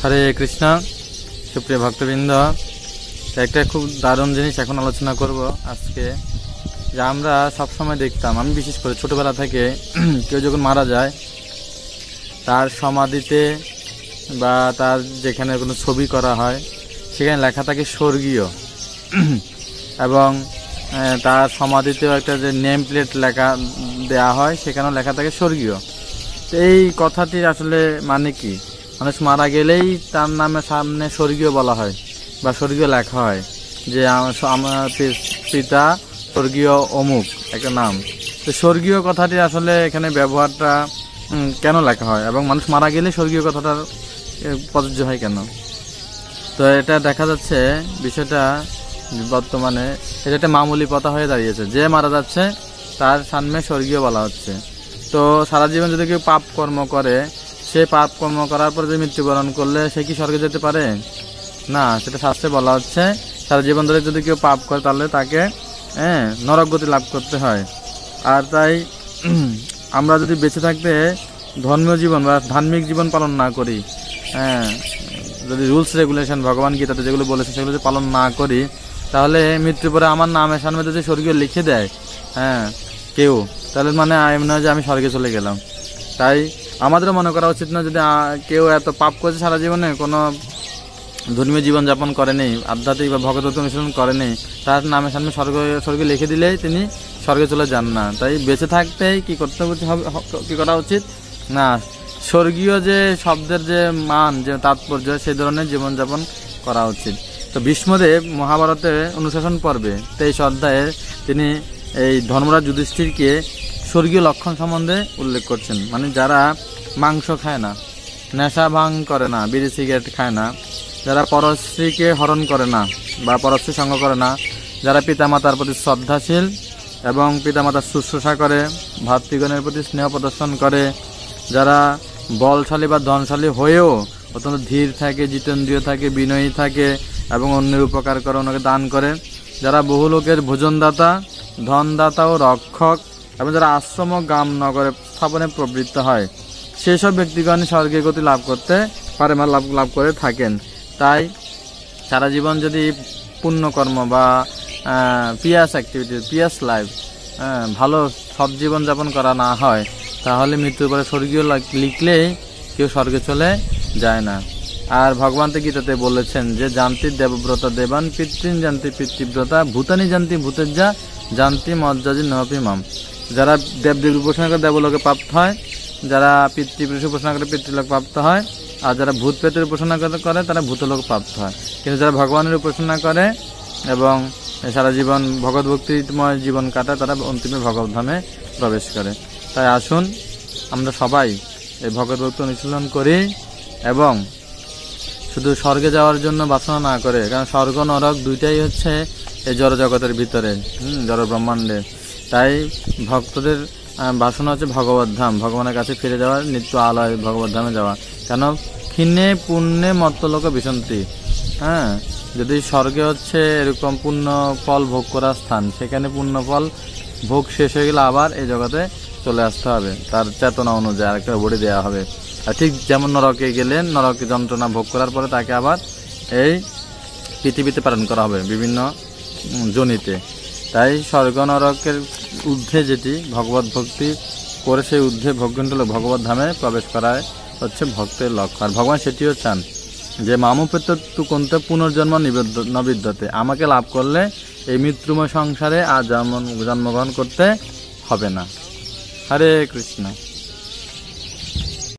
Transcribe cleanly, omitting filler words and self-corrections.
হরে কৃষ্ণ। সুপ্রিয় ভক্তবৃন্দ, একটা খুব দারুণ জিনিস এখন আলোচনা করব আজকে। যে আমরা সবসময় দেখতাম, আমি বিশেষ করে ছোটবেলা থেকে কেউ যখন মারা যায় তার সমাধিতে বা তার যেখানে কোনো ছবি করা হয় সেখানে লেখা থাকে স্বর্গীয়, এবং তার সমাধিতেও একটা যে নেম প্লেট লেখা দেয়া হয় সেখানেও লেখা থাকে স্বর্গীয়। তো এই কথাটির আসলে মানে কি? মানুষ মারা গেলেই তার নামে সামনে স্বর্গীয় বলা হয় বা স্বর্গীয় লেখা হয়, যে আমার পিতা স্বর্গীয় অমুক একটা নাম। তো স্বর্গীয় কথাটি আসলে এখানে ব্যবহারটা কেন লেখা হয়, এবং মানুষ মারা গেলে স্বর্গীয় কথাটার প্রযোজ্য হয় কেন? তো এটা দেখা যাচ্ছে বিষয়টা বর্তমানে এটা একটা মামুলি কথা হয়ে দাঁড়িয়েছে। যে মারা যাচ্ছে তার সামনে স্বর্গীয় বলা হচ্ছে। তো সারা জীবন যদি কেউ পাপ কর্ম করে, সে পাপ কর্ম করার পর যে মৃত্যুবরণ করলে সে কি স্বর্গে যেতে পারে? না, সেটা শাস্ত্রে বলা হচ্ছে সারা জীবন ধরে যদি কেউ পাপ করে তাহলে তাকে নরকগতি লাভ করতে হয়। আর তাই আমরা যদি বেঁচে থাকতে ধর্মীয় জীবন বা ধার্মিক জীবন পালন না করি, যদি রুলস রেগুলেশন ভগবান গীতাতে যেগুলো বলেছে সেগুলো যদি পালন না করি, তাহলে মৃত্যুর পরে আমার নামের সামনে যদি স্বর্গীয় লিখে দেয় কেউ, তাহলে মানে এমন হয় যে আমি স্বর্গে চলে গেলাম। তাই আমাদেরও মনে করা উচিত না, যদি কেউ এত পাপ করেছে সারা জীবনে কোনো ধর্মীয় জীবনযাপন করেনি, আধ্যাত্মিক বা ভগবত অনুশীলন করেনি, তার নামের সামনে স্বর্গে লিখে দিলেই তিনি স্বর্গে চলে যান না। তাই বেঁচে থাকতেই কি করা উচিত না, স্বর্গীয় যে শব্দের যে মান, যে তাৎপর্য, সেই ধরনের জীবনযাপন করা উচিত। তো ভীষ্মদেব মহাভারতের অনুশাসন পর্বে 23 অধ্যায়ে তিনি এই ধর্মরাজ যুধিষ্ঠিরকে স্বর্গীয় লক্ষণ সম্বন্ধে উল্লেখ করছেন। মানে যারা মাংস খায় না, নেশা ভাঙ করে না, বিড়ি সিগারেট খায় না, যারা পরশ্রীকে হরণ করে না বা পরশ্রী সঙ্গ করে না, যারা পিতামাতার প্রতি শ্রদ্ধাশীল এবং পিতামাতার শুশ্রূষা করে, ভাতৃগণের প্রতি স্নেহ প্রদর্শন করে, যারা বলশালী বা ধনশালী হয়েও অত্যন্ত ধীর থাকে, জিতেন্দ্রিয় থাকে, বিনয়ী থাকে এবং অন্যের উপকার করে, অন্যকে দান করে, যারা বহু লোকের ভোজনদাতা, ধনদাতা ও রক্ষক, এবং যারা আশ্রম ও গ্রাম নগরে স্থাপনে প্রবৃত্ত হয়, সেই সব ব্যক্তিগণ স্বর্গীয় গতি লাভ করতে পারে বা লাভ করে থাকেন। তাই সারা জীবন যদি পুণ্যকর্ম বা পিয়াস অ্যাক্টিভিটি, পিয়াস লাইফ, ভালো সৎ জীবনযাপন করা না হয়, তাহলে মৃত্যুর পরে স্বর্গীয় লিখলেই কেউ স্বর্গে চলে যায় না। আর ভগবান তো গীতাতে বলেছেন যে জানতি দেবব্রতা দেবান, পিতৃন জানতি পিতৃব্রতা, ভূতানি জানতি ভূতেজ্জা, জানতি মজ্জাজি নহপি মাম। যারা দেবদেবীর উপাসনা করে দেবলোকে প্রাপ্ত হয়, যারা পিতৃপুরুষ উপাসনা করে পিতৃলোক প্রাপ্ত হয়, আর যারা ভূত প্রেতের উপাসনা করে তারা ভূতলোক প্রাপ্ত হয়। কিন্তু যারা ভগবানের উপাসনা করে এবং সারা জীবন ভগবত ভক্তিময় জীবন কাটায়, তারা অন্তিমে ভগবত ধামে প্রবেশ করে। তাই আসুন আমরা সবাই এই ভগবত ভক্তি অনুশীলন করি এবং শুধু স্বর্গে যাওয়ার জন্য বাসনা না করে, কারণ স্বর্গ নরক দুইটাই হচ্ছে এই জড় জগতের ভিতরে, জড় ব্রহ্মাণ্ডে। তাই ভক্তদের বাসনা হচ্ছে ভগবত ধাম, ভগবানের কাছে ফিরে যাওয়ার, নিত্য আলয় ভগবত ধামে যাওয়া। কেন? ক্ষীণে পুণ্যে মত্তলোক বিশন্তি। যদি স্বর্গে হচ্ছে এরকম পুণ্য ফল ভোগ করার স্থান, সেখানে পুণ্য ফল ভোগ শেষ হয়ে গেলে আবার এই জগতে চলে আসতে হবে, তার চেতনা অনুযায়ী আরেকটা বডি দেওয়া হবে। আর ঠিক যেমন নরকে গেলেন, নরকে যন্ত্রণা ভোগ করার পরে তাকে আবার এই পৃথিবীতে প্রেরণ করা হবে বিভিন্ন জনিতে। তাই স্বর্গ নরকের ঊর্ধ্বে যেটি ভগবত ভক্তি করে, সেই ঊর্ধ্বে ভগবত ধামে প্রবেশ করায় হচ্ছে ভক্তের লক্ষ্য। আর ভগবান সেটিও চান যে মামুপেত্য তু কোনতে পুনর্জন্ম নবিদ্যতে, আমাকে লাভ করলে এই মৃত্যুময় সংসারে আর জন্মগ্রহণ করতে হবে না। হরে কৃষ্ণ।